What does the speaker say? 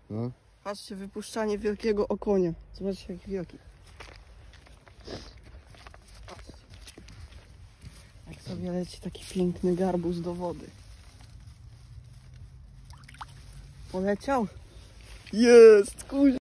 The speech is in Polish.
No. Patrzcie, wypuszczanie wielkiego okonia. Zobaczcie, jaki wielki. Patrzcie. Jak sobie leci taki piękny garbus do wody. Poleciał? Jest, kurwa.